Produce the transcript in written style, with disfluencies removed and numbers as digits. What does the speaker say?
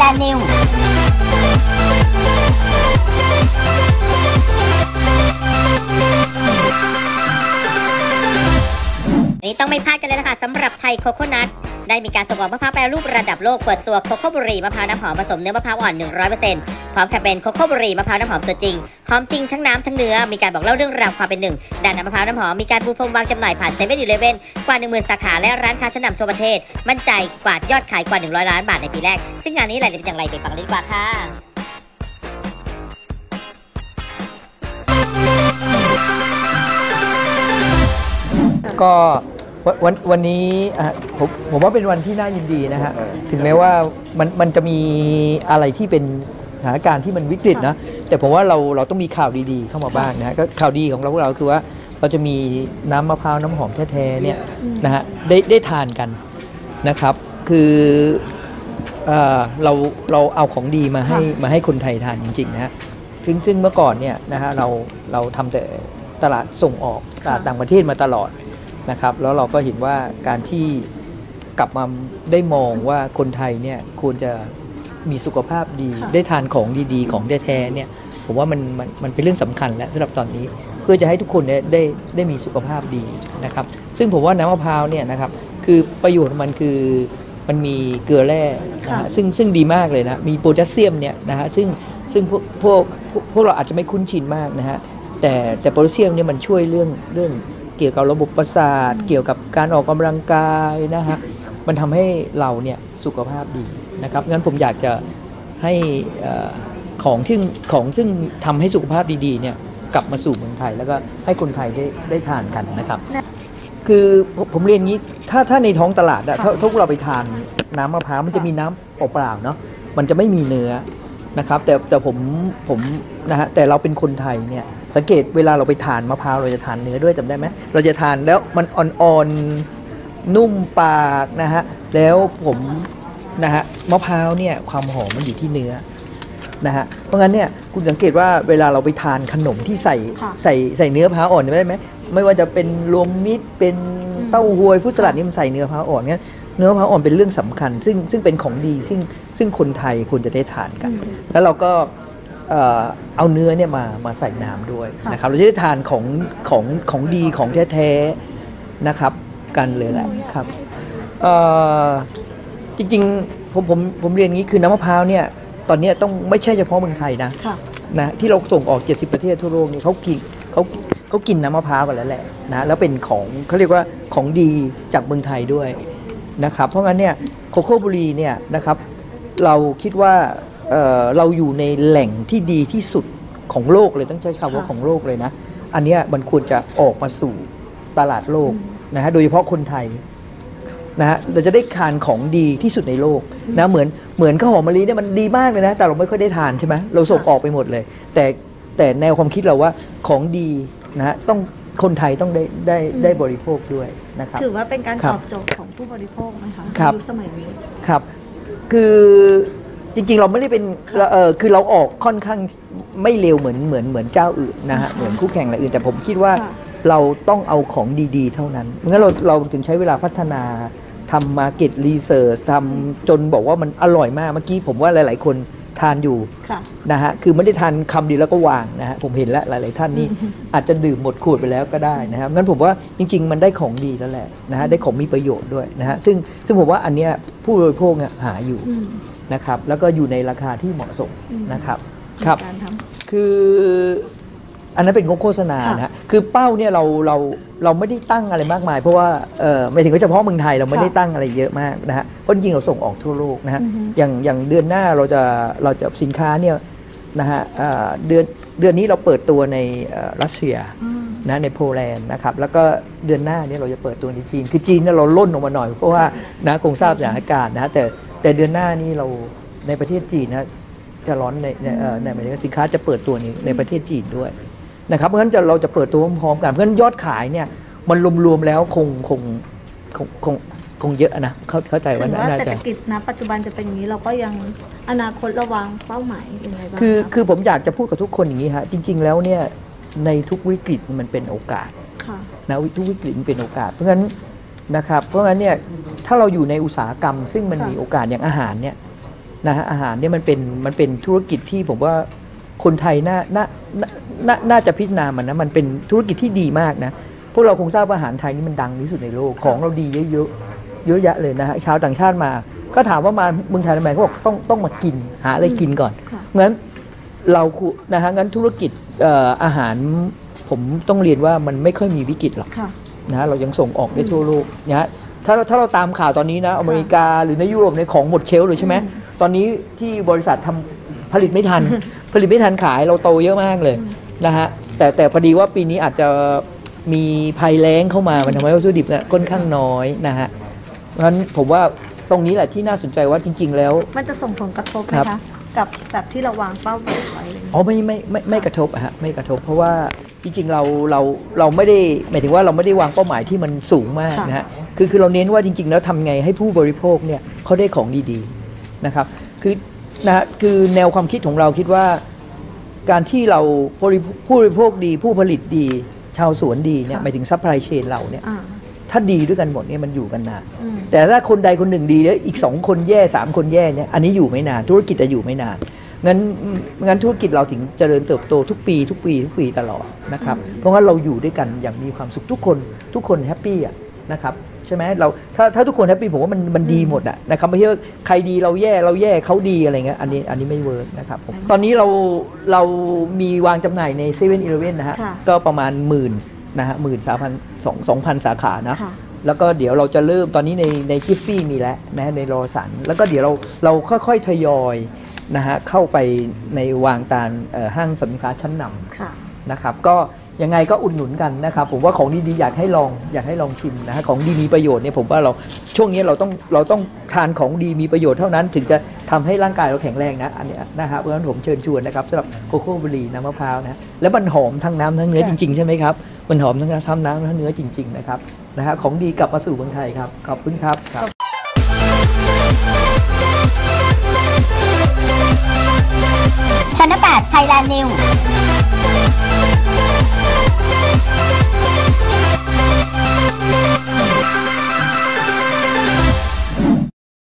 Newนี้ต้องไม่พลาดกันเลยนะคะสำหรับไทยโคโคนัทได้มีการส่งออกมะพร้าวแปรรูประดับโลกเปิดตัวโคโค่บุรีมะพร้าวน้ำหอมผสมเนื้อมะพร้าวอ่อน 100% พร้อมแคมเปญโคโค่บุรีมะพร้าวน้ำหอมตัวจริงหอมจริงทั้งน้ำทั้งเนื้อมีการบอกเล่าเรื่องราวความเป็นหนึ่งด้านน้ำมะพร้าวน้ำหอมมีการปูพรมวางจำหน่ายผ่านเซเว่นอีเลฟเว่นกว่า 10,000 สาขาและร้านค้าชั้นนำทั่วประเทศมั่นใจกวาดยอดขายกว่า100 ล้านบาทในปีแรกซึ่งงานนี้รายละเอียดเป็นอย่างไรไปฟังเลยดีกว่าค่ะก็วันนี้ผมว่าเป็นวันที่น่ายินดีนะฮะถึงแม้ว่ามันจะมีอะไรที่เป็นสถานการณ์ที่มันวิกฤตนะแต่ผมว่าเราต้องมีข่าวดีๆเข้ามาบ้างนะฮะก็ข่าวดีของเราพวกเราคือว่าเราจะมีน้ำมะพร้าวน้ำหอมแท้ๆเนี่ยนะฮะได้ทานกันนะครับคือเราเอาของดีมาให้คนไทยทานจริงๆนะฮะซึ่งเมื่อก่อนเนี่ยนะฮะเราทำแต่ตลาดส่งออกตลาดต่างประเทศมาตลอดนะครับแล้วเราก็เห็นว่าการที่กลับมาได้มองว่าคนไทยเนี่ยควรจะมีสุขภาพดีได้ทานของดีๆของแท้ๆเนี่ยผมว่ามันเป็นเรื่องสำคัญแล้วสำหรับตอนนี้เพื่อจะให้ทุกคนได้มีสุขภาพดีนะครับซึ่งผมว่าน้ำมะพร้าวเนี่ยนะครับคือประโยชน์ของมันคือมันมีเกลือแร่นะฮะซึ่งดีมากเลยนะมีโพแทสเซียมเนี่ยนะฮะซึ่งพวกเราอาจจะไม่คุ้นชินมากนะฮะแต่โพแทสเซียมเนี่ยมันช่วยเรื่องเกี่ยวกับระบบประสาทเกี่ยวกับการออกกำลังกายนะฮะมันทำให้เราเนี่ยสุขภาพดีนะครับงั้นผมอยากจะให้ของซึ่งทำให้สุขภาพดีๆเนี่ยกลับมาสู่เมืองไทยแล้วก็ให้คนไทยได้ทานกันนะครับคือผมเรียนงี้ถ้าในท้องตลาดถ้าพวกเราไปทานน้ำมะพร้าวมันจะมีน้ำเปล่าๆเนาะมันจะไม่มีเนื้อนะครับแต่ผมนะฮะแต่เราเป็นคนไทยเนี่ยสังเกตเวลาเราไปทานมะพร้าวเราจะทานเนื้อด้วยจำได้ไหมเราจะทานแล้วมันอ่อนๆนุ่มปากนะฮะแล้วผมนะฮะมะพร้าวเนี่ยความหอมมันอยู่ที่เนื้อนะฮะเพราะงั้นเนี่ยคุณสังเกตว่าเวลาเราไปทานขนมที่ใส่เนื้อมะพร้าวอ่อนได้ไหมไม่ว่าจะเป็นรวมมิตรเป็นเต้าหวยฟรุตสลัดนี่มันใส่เนื้อมะพร้าวอ่อนงั้นเนื้อมะพร้าวอ่อนเป็นเรื่องสำคัญซึ่งเป็นของดีซึ่งคนไทยควรจะได้ทานกันแล้วเราก็เอาเนื้อเนี่ยมาใส่น้ำด้วยนะครับเราจะได้ทานของดีของแท้ๆนะครับกันเลยแหละครับจริงๆผมเรียนงี้คือน้ำมะพร้าวเนี่ยตอนนี้ต้องไม่ใช่เฉพาะเมืองไทยนะที่เราส่งออก70ประเทศทั่วโลกนี่เขากินน้ำมะพร้าวกันแล้วแหละนะแล้วเป็นของเขาเรียกว่าของดีจากเมืองไทยด้วยนะครับเพราะงั้นเนี่ยโคโค่บุรีเนี่ยนะครับเราคิดว่าเราอยู่ในแหล่งที่ดีที่สุดของโลกเลยต้องใช้คำว่าของโลกเลยนะอันนี้มันควรจะออกมาสู่ตลาดโลกนะฮะโดยเฉพาะคนไทยนะฮะเราจะได้ทานของดีที่สุดในโลกนะเหมือนข้าวหอมมะลิเนี่ยมันดีมากเลยนะแต่เราไม่ค่อยได้ทานใช่ไหมเราส่งออกไปหมดเลยแต่แนวความคิดเราว่าของดีนะฮะต้องคนไทยต้องได้บริโภคด้วยนะครับถือว่าเป็นการตอบโจทย์ของผู้บริโภคนะคะในยุคสมัยนี้ครับคือจริงๆเราไม่ได้เป็นคือเราออกค่อนข้างไม่เร็วเหมือนเจ้าอื่นนะฮะเหมือนคู่แข่งอะไรอื่นแต่ผมคิดว่าเราต้องเอาของดีๆเท่านั้นงั้นเราถึงใช้เวลาพัฒนาทำ market research ทำจนบอกว่ามันอร่อยมากเมื่อกี้ผมว่าหลายๆคนทานอยู่นะฮะคือไม่ได้ทานคำเดียวแล้วก็วางนะฮะผมเห็นแล้วหลายๆท่านนี่อาจจะดื่มหมดขวดไปแล้วก็ได้นะครับงั้นผมว่าจริงๆมันได้ของดีแล้วแหละนะฮะได้ของมีประโยชน์ด้วยนะฮะซึ่งผมว่าอันเนี้ยผู้บริโภคเนี่ยหาอยู่นะครับแล้วก็อยู่ในราคาที่เหมาะสมนะครับครับคืออันนั้นเป็นโฆษณานะฮะคือเป้าเนี่ยเราไม่ได้ตั้งอะไรมากมายเพราะว่าไม่ถึงเฉพาะเมืองไทยเราไม่ได้ตั้งอะไรเยอะมากนะฮะเพราะจริงเราส่งออกทั่วโลกนะฮะอย่างเดือนหน้าเราจะสินค้าเนี่ยนะฮะเดือนนี้เราเปิดตัวในรัสเซียนะในโปแลนด์นะครับแล้วก็เดือนหน้าเนี่ยเราจะเปิดตัวในจีนคือจีนเนี่ยเราล่นออกมาหน่อยเพราะว่านะคงทราบสถานการณ์นะแต่เดือนหน้านี้เราในประเทศจีนนะจะร้อนในหมายถึงสินค้าจะเปิดตัวนี้ในประเทศจีนด้วยนะครับเพราะฉะนั้นเราจะเปิดตัวพร้อมๆกันเพราะฉะนั้นยอดขายเนี่ยมันรวมๆแล้วคงเยอะนะเข้าใจว่าเศรษฐกิจนะปัจจุบันจะเป็นอย่างนี้เราก็ยังอนาคตระวังเป้าหมายยังไงบ้างคือผมอยากจะพูดกับทุกคนอย่างนี้ฮะจริงๆแล้วเนี่ยในทุกวิกฤตมันเป็นโอกาสนะทุกวิกฤตมันเป็นโอกาสเพราะฉะนั้นนะครับเพราะฉะนั้นเนี่ยถ้าเราอยู่ในอุตสาหกรรมซึ่งมันมีโอกาสอย่างอาหารเนี่ยนะฮะอาหารเนี่ยมันเป็นธุรกิจที่ผมว่าคนไทยน่าจะพิจารณามันนะมันเป็นธุรกิจที่ดีมากนะพวกเราคงทราบว่าอาหารไทยนี่มันดังที่สุดในโลกของเราดีเยอะแยะเลยนะฮะชาวต่างชาติมาก็ถามว่ามาเมืองไทยทำไมเขาบอกต้องมากินหาอะไรกินก่อนงั้นเรานะฮะงั้นธุรกิจอาหารผมต้องเรียนว่ามันไม่ค่อยมีวิกฤตหรอกนะเรายังส่งออกได้ทั่วโลกนะฮะถ้าเราตามข่าวตอนนี้นะอเมริกาหรือในยุโรปในของหมดเชลฟ์เลยใช่ไหมตอนนี้ที่บริษัททำผลิตไม่ทัน ผลิตไม่ทันขายเราโตเยอะมากเลยนะฮะแต่พอดีว่าปีนี้อาจจะมีภัยแล้งเข้ามามันทำให้วัตถุดิบเนี่ยค่อนข้างน้อยนะฮะเพราะฉะนั้นผมว่าตรงนี้แหละที่น่าสนใจว่าจริงๆแล้วมันจะส่งผลกระทบไหมคะกับแบบที่เราวางเป้าหมายไว้เลยอ๋อไม่กระทบอะฮะไม่กระทบเพราะว่าจริงๆเราไม่ได้หมายถึงว่าเราไม่ได้วางเป้าหมายที่มันสูงมากนะฮะคือเราเน้นว่าจริงๆแล้วทำไงให้ผู้บริโภคเนี่ยเขาได้ของดีๆนะครับคือแนวความคิดของเราคิดว่าการที่เราผู้บริโภคดีผู้ผลิตดีชาวสวนดีเนี่ยหมายถึงซัพพลายเชนเราเนี่ยถ้าดีด้วยกันหมดเนี่ยมันอยู่กันนานแต่ถ้าคนใดคนหนึ่งดีแล้วอีก2คนแย่3คนแย่เนี่ยอันนี้อยู่ไม่นานธุรกิจจะอยู่ไม่นานงั้นธุรกิจเราถึงเจริญเติบโตทุกปีตลอดนะครับเพราะงั้นเราอยู่ด้วยกันอย่างมีความสุขทุกคนแฮปปี้อ่ะนะครับใช่ไหมเราถ้าทุกคนแฮปปี้ผมว่ามันดีหมดอ่ะนะครับไม่ใช่ว่าใครดีเราแย่เขาดีอะไรเงี้ยอันนี้ไม่เวิร์กนะครับตอนนี้เรามีวางจำหน่ายใน7-11นะฮะก็ประมาณ10,000นะฮะ13,200 สาขานะแล้วก็เดี๋ยวเราจะเริ่มตอนนี้ในจิฟฟี่มีแล้วนะในโรสันแล้วก็เดี๋ยวเราค่อยๆทยอยนะฮะเข้าไปในวางตามห้างสินค้าชั้นนำนะครับก็ยังไงก็อุดหนุนกันนะครับผมว่าของดีๆอยากให้ลองชิมนะฮะของดีมีประโยชน์เนี่ยผมว่าเราช่วงนี้เราต้องทานของดีมีประโยชน์เท่านั้นถึงจะทำให้ร่างกายเราแข็งแรงนะอันนี้นะครับเพราะฉะนั้นผมเชิญชวนนะครับสำหรับโคโค่บุรีน้ำมะพร้าวนะแล้วมันหอมทั้งน้ำทั้งเนื้อจริงๆใช่ไหมครับมันหอมทั้งน้ำทั้งเนื้อจริงๆนะครับนะฮะของดีกลับมาสู่เมืองไทยครับขอบคุณครับชั้น 8 Thailand News